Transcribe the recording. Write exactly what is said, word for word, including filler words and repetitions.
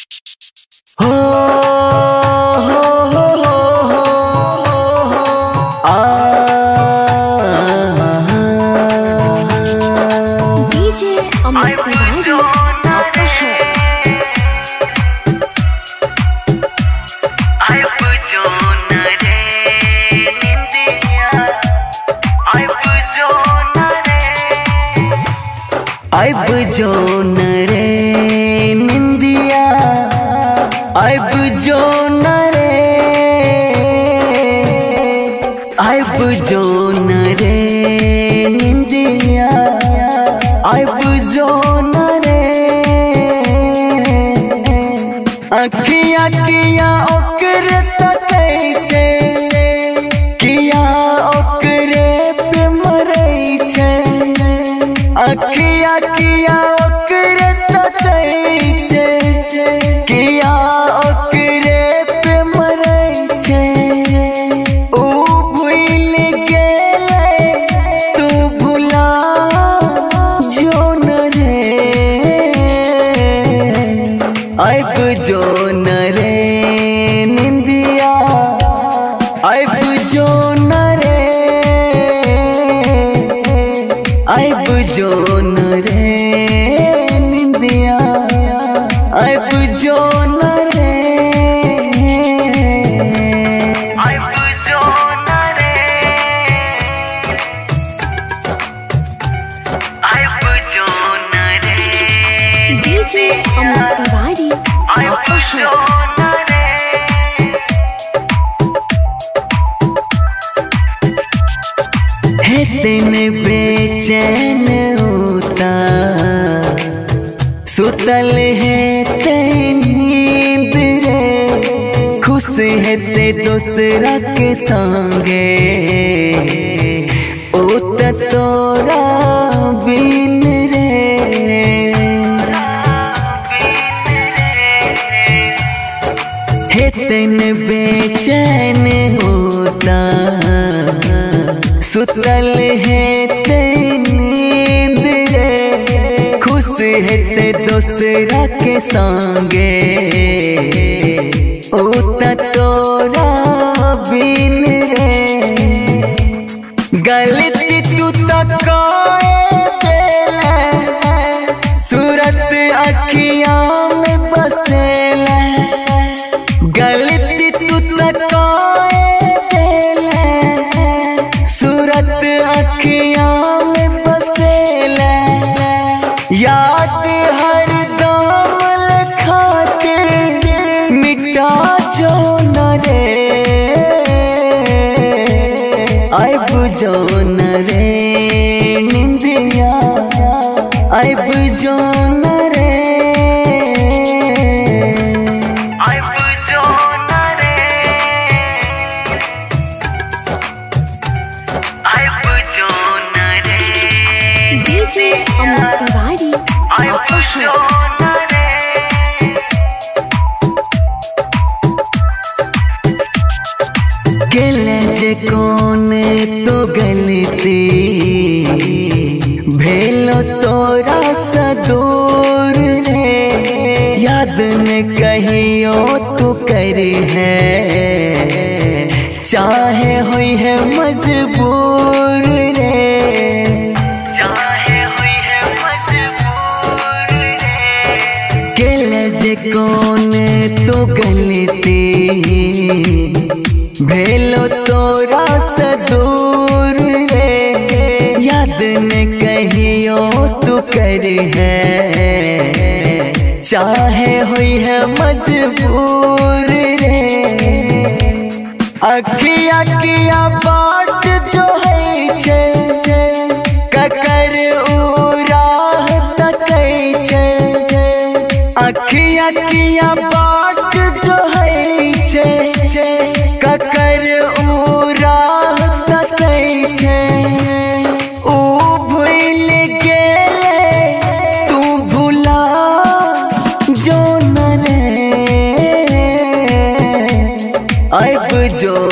हो हो हो हो हो आ डीजे अमित तिवारी आपका है। अब जो न रे निंदिया अब जो न रे अब जो न रे निंदिया अब जो न रे अखिया किया ओकरे तकै छे किया ओकरे पे मरै छे अखिया किया ओकरे तकै छे किया ओकरे पे मरै छे ओ भूल गेले तू भुला जो न रे अब जो न रे निंदिया अब जो न रे अब जो न रे निंदिया अब जो न रे अब जो न रे अब जो न रे डीजे अमित तिवारी आपका है। है दिन बेचैन होता सुतल है ते नींद रे खुश है ते दूसरा के संगे उत तोरा बिन रे है दिन बेचैन होता सुतल है ते नींद रे खुश है ते दूसरा के संगे उता तोरा बिन रे गलती तू तकाए देला सूरत अखियां में बसेला गलती तू तकाए अखियां में बसेला याद हर दम खातिर मिटा जो न रे अब जो न रे निंदिया अब जो न रे अब जो न रे अब जो न रे डीजे अमित तिवारी आपका है। जे कौन तो गलती भेलो तोरा सा दूर रे याद न कहियो तू करी है चाहे हुई है मजबूर रे चाहे हुई है मजबूर रे केले जे कौन तो गलती भेलो तोरा सा दूर रे याद न कहियो तू करी है चाहे हुई है मजबूर रे अखिया किया बाट जो है छे ककर उराह तकै छे अखिया किया बाट जो है छे ककर उराह तकै छे ओ भूल गेले तू भुला जो न रे अब जो